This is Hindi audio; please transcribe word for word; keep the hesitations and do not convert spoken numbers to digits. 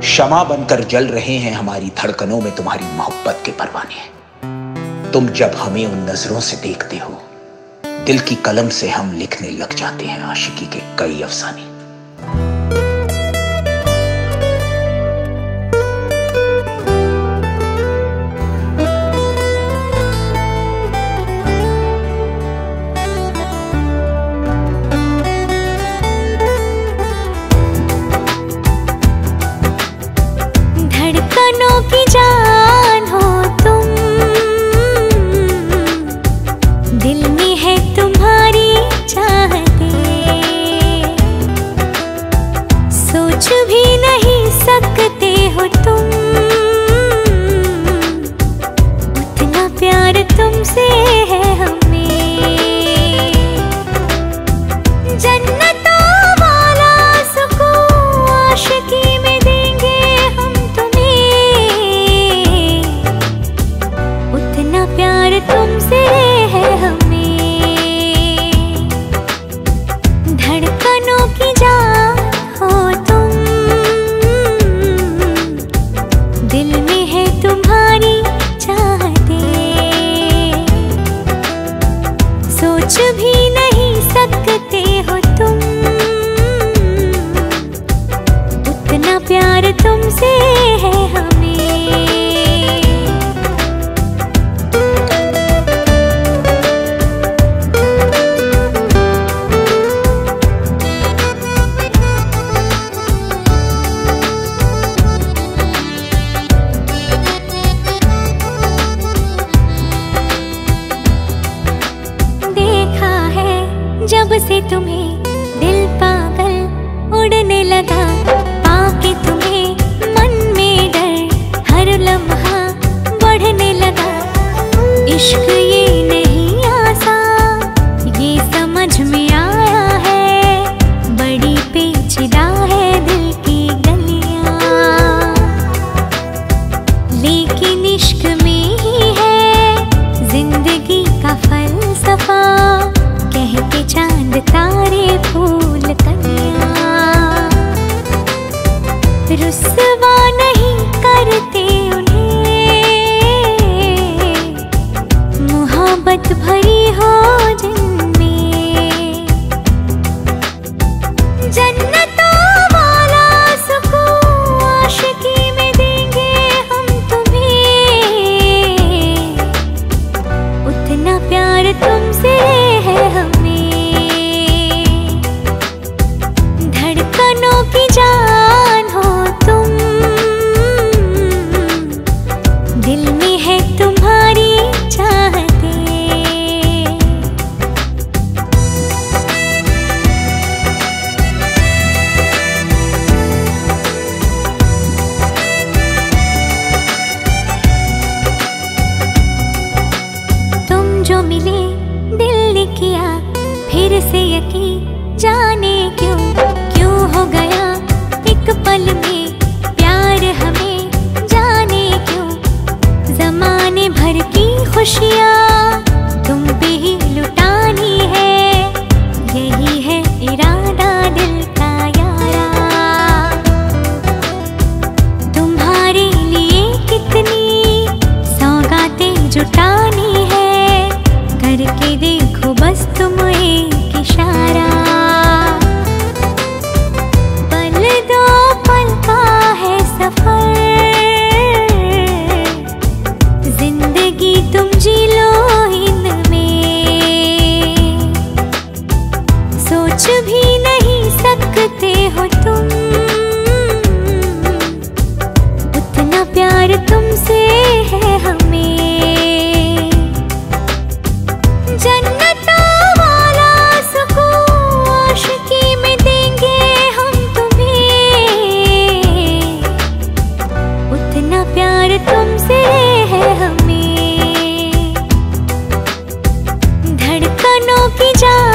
शमा बनकर जल रहे हैं हमारी धड़कनों में तुम्हारी मोहब्बत के परवाने। तुम जब हमें उन नजरों से देखते हो, दिल की कलम से हम लिखने लग जाते हैं आशिकी के कई अफसाने। धड़कनों की जान हो तुम, दिल में है तुम्हारी चाहते, सोच भी नहीं सकते हो तुम, उतना प्यार तुमसे है हमें। जन्नतों वाला सुकून आशिकी में देंगे हम तुम्हें, उतना प्यार तुमसे है हमें। धड़कनों की जान हो तुम, दिल में है तुम्हारी चाहते, सोच भी नहीं सकते हो तुम, उतना प्यार तुमसे है हमें। देखा है जब से तुम्हें दिल पागल उड़ने लगा, पाके तुम्हें मन में डर हर लम्हा बढ़ने लगा। इश्क ये नहीं आसान, ये समझ में आया है, बड़ी पेचीदा है दिल की गलियां, लेकिन इश्क में ही है जिंदगी का फलसफा, कहते चांद तारे फूल कलियां। रुस्वा नहीं करते उन्हें, मोहब्बत भरी हो जिनमें। जन्नतों वाला सुकून आशिकी में देंगे हम तुम्हें, उतना प्यार तुमसे है हमें। धड़कनों की जान हो तुम, दिल में है तुम्हारी चाहते, तुम जो मिले दिल ने किया फिर से यकीन, जाने क्यों क्यों हो गया एक पल में प्यार हमें, जाने क्यों जमाने भर की खुशियाँ तुम पे ही लुटानी है, यही है इरादा दिल का यारा। तुम्हारे लिए कितनी सौगातें जुटानी है, करके देखो बस तुम एक इशारा। पल दो पल का है सफर, जिंदगी तुम जी लो इनमें, सोच भी नहीं सकते हो तुम, उतना प्यार तुमसे है हमें। जन्नतों वाला सुकून आशिकी में देंगे हम तुम्हें, उतना प्यार तुमसे है हमें। धड़कनों की जान